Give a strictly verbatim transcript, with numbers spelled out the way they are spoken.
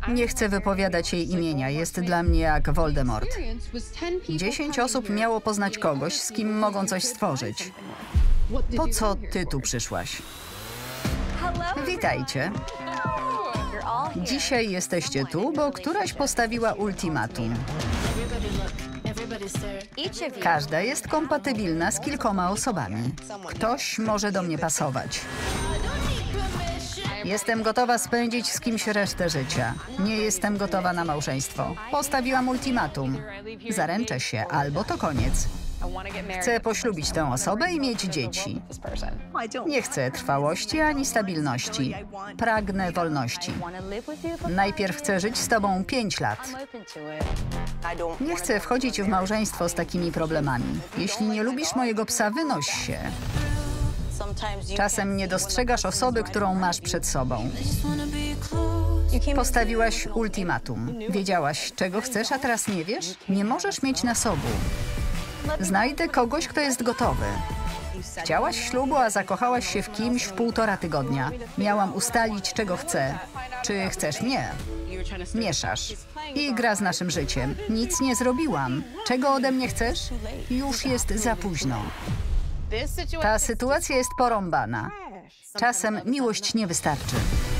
Nie chcę wypowiadać jej imienia, jest dla mnie jak Voldemort. Dziesięć osób miało poznać kogoś, z kim mogą coś stworzyć. Po co ty tu przyszłaś? Witajcie. Dzisiaj jesteście tu, bo któraś postawiła ultimatum. Każda jest kompatybilna z kilkoma osobami. Ktoś może do mnie pasować. Jestem gotowa spędzić z kimś resztę życia. Nie jestem gotowa na małżeństwo. Postawiłam ultimatum. Zaręczę się, albo to koniec. Chcę poślubić tę osobę i mieć dzieci. Nie chcę trwałości ani stabilności. Pragnę wolności. Najpierw chcę żyć z tobą pięć lat. Nie chcę wchodzić w małżeństwo z takimi problemami. Jeśli nie lubisz mojego psa, wynoś się. Czasem nie dostrzegasz osoby, którą masz przed sobą. Postawiłaś ultimatum. Wiedziałaś, czego chcesz, a teraz nie wiesz? Nie możesz mieć nasobu. Znajdę kogoś, kto jest gotowy. Chciałaś ślubu, a zakochałaś się w kimś w półtora tygodnia. Miałam ustalić, czego chcę. Czy chcesz mnie? Mieszasz. I gra z naszym życiem. Nic nie zrobiłam. Czego ode mnie chcesz? Już jest za późno. Ta sytuacja jest porąbana. Czasem miłość nie wystarczy.